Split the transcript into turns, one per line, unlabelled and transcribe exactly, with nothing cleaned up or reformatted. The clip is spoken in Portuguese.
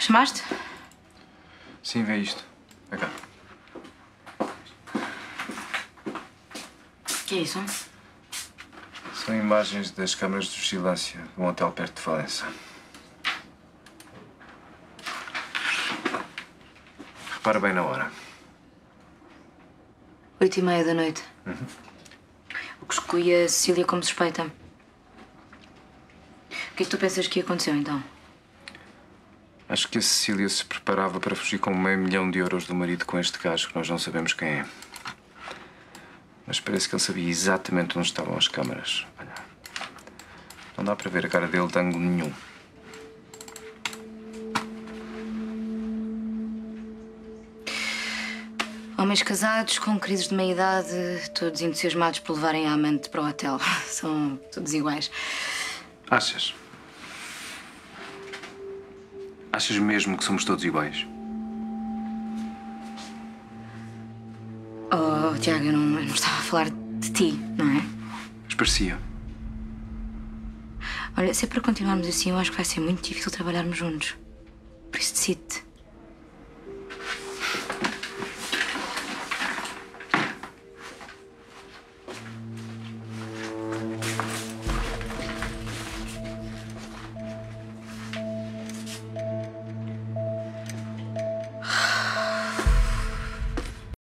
Chamaste?
Sim, vê isto. Vem cá.
O que é isso?
São imagens das câmaras de vigilância de um hotel perto de Valença. Repara bem na hora.
Oito e meia da noite.
Uhum.
O que escolhe a Cecília como suspeita. O que é que tu pensas que aconteceu, então?
Acho que a Cecília se preparava para fugir com meio milhão de euros do marido com este gajo que nós não sabemos quem é. Mas parece que ele sabia exatamente onde estavam as câmaras. Olha, não dá para ver a cara dele de ângulo nenhum.
Homens casados, com crises de meia-idade, todos entusiasmados por levarem a amante para o hotel. São todos iguais.
Achas? Achas mesmo que somos todos iguais?
Oh, Tiago, eu não, eu não estava a falar de ti, não é?
Mas parecia.
Olha, se é para continuarmos assim, eu acho que vai ser muito difícil trabalharmos juntos. Por isso decide-te.